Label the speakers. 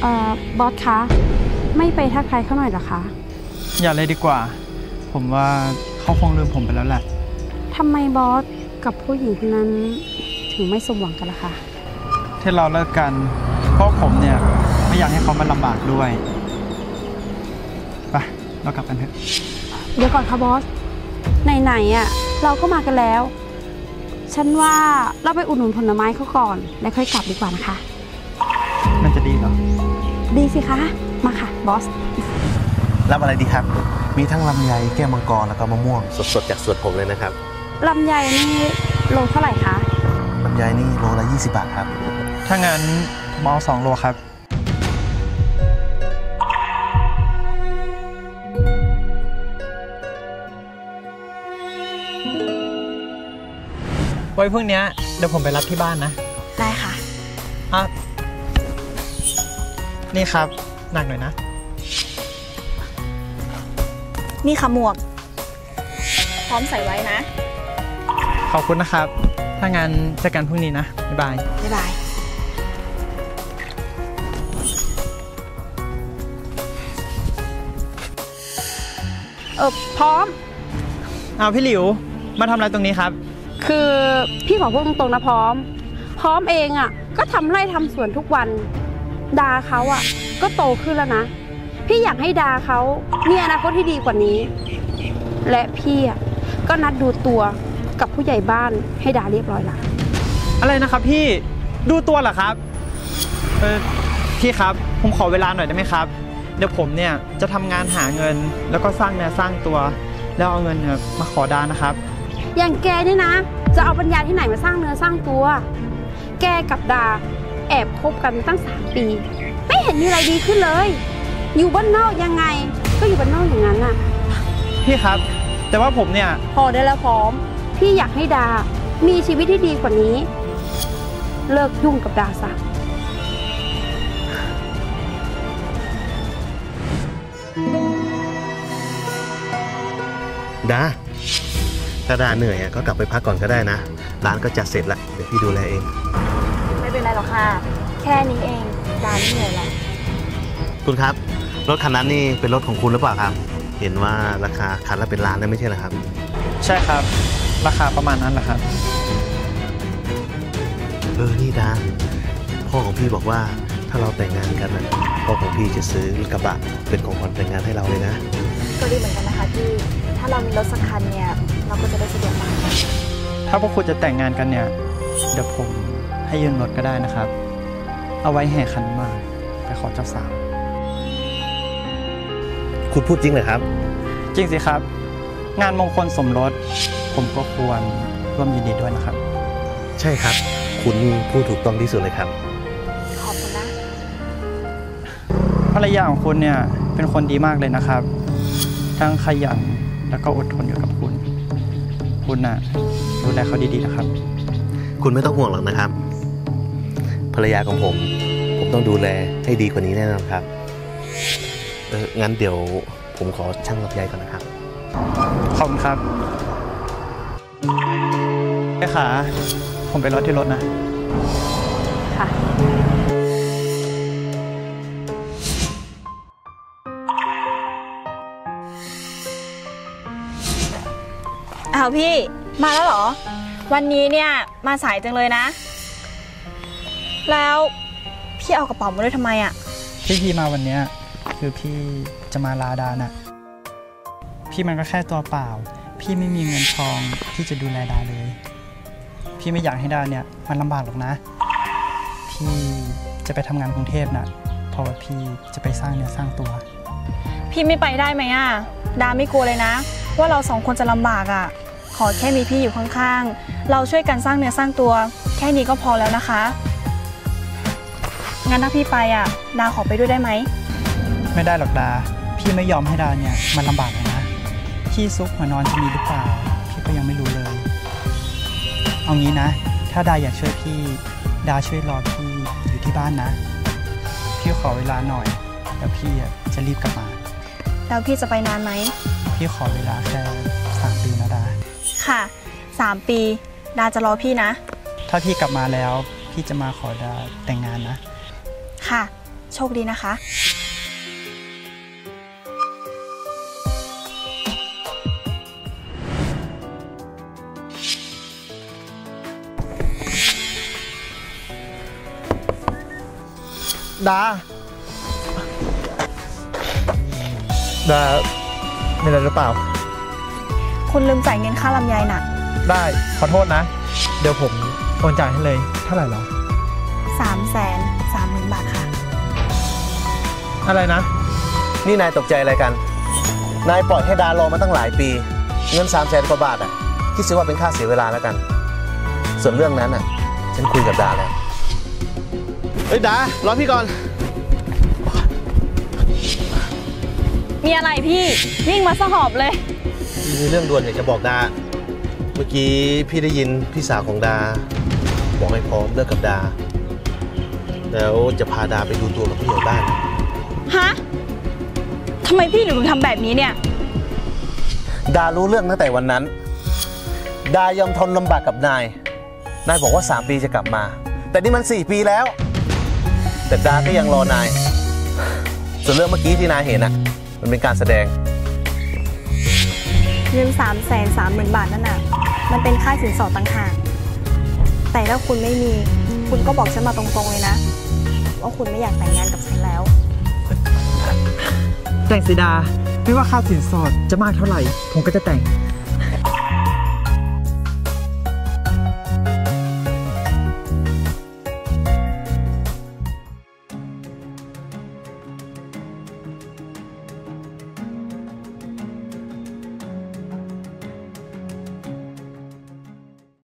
Speaker 1: บอสคะไม่ไปทักทายเขาหน่อยเหรอคะ
Speaker 2: อย่าเลยดีกว่าผมว่าเขาคงลืมผมไปแล้วแหละ
Speaker 1: ทำไมบอสกับผู้หญิงคนนั้นถึงไม่สมหวังกันล่ะคะ
Speaker 2: ที่เราเลิกกันเพราะผมเนี่ยไม่อยากให้เขามาลำบากด้วยไปเรากลับกันเถอะ
Speaker 1: เดี๋ยวก่อนค่ะบอสไหนๆอ่ะเราก็มากันแล้วฉันว่าเราไปอุดหนุนผลไม้เขาก่อนแล้วค่อยกลับดีกว่านะคะ
Speaker 2: มันจะดีเหรอ
Speaker 1: ดีสิคะมาค่ะบอส
Speaker 3: รับอะไรดีครับมีทั้งลำไยแก้วมังกรแล้วก็มะม่วงสดๆจากสวนผมเลยนะครับ
Speaker 1: ลำไยนี่โลเท่าไหร่คะ
Speaker 3: ลำไยนี่โลละ20 บาทครับ
Speaker 2: ถ้างั้นผมเอา2 โลครับไว้พรุ่งนี้เดี๋ยวผมไปรับที่บ้านนะ
Speaker 1: ได้ค่ะ
Speaker 2: นี่ครับหนักหน่อยนะ
Speaker 4: นี่ค่ะหมวกพร้อมใส่ไว้นะ
Speaker 2: ขอบคุณนะครับถ้างั้นเจอกันพรุ่งนี้นะบ๊ายบาย
Speaker 4: บ๊ายบาย
Speaker 1: พร้อม
Speaker 2: เอาพี่หลิวมาทำอะไรตรงนี้ครับ
Speaker 1: คือพี่ขอพูดตรงๆนะพร้อมเองอ่ะก็ทำไร่ทำสวนทุกวันดาเขาอ่ะก็โตขึ้นแล้วนะพี่อยากให้ดาเขามีอนาคตที่ดีกว่านี้และพี่อ่ะก็นัดดูตัวกับผู้ใหญ่บ้านให้ดาเรียบร้อยละ
Speaker 2: อะไรนะครับพี่ดูตัวเหรอครับพี่ครับผมขอเวลาหน่อยได้ไหมครับเดี๋ยวผมเนี่ยจะทำงานหาเงินแล้วก็สร้างเนื้อสร้างตัวแล้วเอาเงินมาขอดานะครับ
Speaker 1: อย่างแกนี่นะจะเอาปัญญาที่ไหนมาสร้างเนื้อสร้างตัวแกกับดาแอบคบกันตั้ง3 ปีไม่เห็นมีอะไรดีขึ้นเลยอยู่บ้านนอกยังไงก็อยู่บ้านนอกอย่างนั้นน่ะ
Speaker 2: พี่ครับแต่ว่าผมเนี่ย
Speaker 1: พอได้แล้วพร้อมพี่อยากให้ดามีชีวิตที่ดีกว่านี้เลิกยุ่งกับดาซะ
Speaker 3: ดาถ้าดาเหนื่อยก็กลับไปพักก่อนก็ได้นะร้านก็จัดเสร็จแล้วเดี๋ยวพี่ดูแลเอง
Speaker 4: ไม่เป็นไรหรอกค่ะแค่นี้เองดาไม่เหนื่อยหรอก
Speaker 3: คุณครับรถคันนั้นนี่เป็นรถของคุณหรือเปล่าครับเห็นว่าราคาคันละเป็นล้านได้ไม่ใช่เหรอครับ
Speaker 2: ใช่ครับราคาประมาณนั้นแหละครับ
Speaker 3: นี่ดาพ่อของพี่บอกว่าถ้าเราแต่งงานกันนะพ่อของพี่จะซื้อรถกระบะเป็นของขวัญแต่งงานให้เราเลยนะ
Speaker 4: ก็ดีเหมือนกันนะคะพี่ถ้าเรามีรถสักคันเนี่ยเราก็จะได้สะดวกมาก
Speaker 2: ถ้าพวกคุณจะแต่งงานกันเนี่ยเดี๋ยวผมให้ยืมรถก็ได้นะครับเอาไว้แห่ขันหมากไปขอเจ้าสาว
Speaker 3: คุณพูดจริงเหรอครับ
Speaker 2: จริงสิครับงานมงคลสมรสผมก็ควรร่วมยินดีด้วยนะครับ
Speaker 3: ใช่ครับคุณพูดถูกต้องที่สุดเลยครับ
Speaker 4: ขอบคุณนะ
Speaker 2: ภรรยาของคุณเนี่ยเป็นคนดีมากเลยนะครับทั้งขยันแล้วก็อดทนอยู่กับคุณน่ะดูแลเขาดีๆนะครับ
Speaker 3: คุณไม่ต้องห่วงหรอกนะครับภรรยาของผมต้องดูแลให้ดีกว่านี้แน่นอนครับงั้นเดี๋ยวผมขอชั่งลำไยก่อนนะครับ
Speaker 2: ขอบคุณครับแม่ขาผมไปรอที่รถนะ
Speaker 1: ค่ะ
Speaker 4: อ้าวพี่มาแล้วเหรอวันนี้เนี่ยมาสายจังเลยนะแล้วพี่เอากระเป๋ามาด้วยทำไมอ่ะ
Speaker 2: พี่มาวันนี้คือพี่จะมาลาดาน่ะพี่มันก็แค่ตัวเปล่าพี่ไม่มีเงินทองที่จะดูแลดาเลยพี่ไม่อยากให้ดาเนี่ยมันลำบากหรอกนะพี่จะไปทำงานกรุงเทพน่ะเพราะว่าพี่จะไปสร้างเนื้อสร้างตัว
Speaker 4: พี่ไม่ไปได้ไหมอ่ะดาไม่กลัวเลยนะว่าเรา2 คนจะลำบากอ่ะขอแค่มีพี่อยู่ข้างๆเราช่วยกันสร้างเนื้อสร้างตัวแค่นี้ก็พอแล้วนะคะงั้นถ้าพี่ไปอ่ะดาขอไปด้วยได้ไหม
Speaker 2: ไม่ได้หรอกดาพี่ไม่ยอมให้ดาเนี่ยมันลำบากเลยนะที่ซุกหัวนอนจะมีหรือเปล่าพี่ก็ยังไม่รู้เลยเอางี้นะถ้าดาอยากช่วยพี่ดาช่วยรอพี่อยู่ที่บ้านนะพี่ขอเวลาหน่อยแล้วพี่จะรีบกลับมา
Speaker 4: แล้วพี่จะไปนานไหม
Speaker 2: พี่ขอเวลาแค่3 ปีนะดา
Speaker 4: ค่ะ3 ปีดาจะรอพี่นะ
Speaker 2: ถ้าพี่กลับมาแล้วพี่จะมาขอดาแต่งงานนะ
Speaker 4: ค่ะโชคดีนะคะ
Speaker 5: ดา มีอะไรหรือเปล่า
Speaker 4: คุณลืมจ่ายเงินค่าลำไยน่ะ
Speaker 5: ได้ ขอโทษนะ เดี๋ยวผมโอนจ่ายให้เลย เท่าไหร่หรอ
Speaker 4: 330,000 บาทค่ะ
Speaker 5: อะไรนะ
Speaker 3: นี่นายตกใจอะไรกัน นายปล่อยให้ดารอมาตั้งหลายปี เงิน300,000 กว่าบาทคิดซะว่าเป็นค่าเสียเวลาแล้วกัน ส่วนเรื่องนั้นฉันคุยกับดาแล้วเฮ้ยดารอพี่ก่อน
Speaker 4: มีอะไรพี่วิ่งมาสหอบเลย
Speaker 3: มีเรื่องด่วนอยากจะบอกดา เมื่อกี้พี่ได้ยินพี่สาวของดา บอกให้พร้อมเลิกกับดา แล้วจะพาดาไปดูตัวกับผู้ใหญ่บ้าน
Speaker 4: ฮะทำไมพี่ถึงทำแบบนี้เนี่ย
Speaker 3: ดารู้เรื่องตั้งแต่วันนั้น ดายอมทนลำบากกับนาย นายบอกว่า3 ปีจะกลับมา แต่นี่มัน4 ปีแล้ว แต่ดาก็ยังรอนาย ส่วนเรื่องเมื่อกี้ที่นายเห็นมันเป็นการแสดง
Speaker 4: เงิน330,000 บาทนั่นน่ะ มันเป็นค่าสินสอดต่างหาก แต่ถ้าคุณไม่มี คุณก็บอกฉันมาตรงๆเลยนะ ว่าคุณไม่อยากแต่งงานกับฉันแล้ว
Speaker 5: แต่งสิดา ไม่ว่าค่าสินสอดจะมากเท่าไหร่ ผมก็จะแต่ง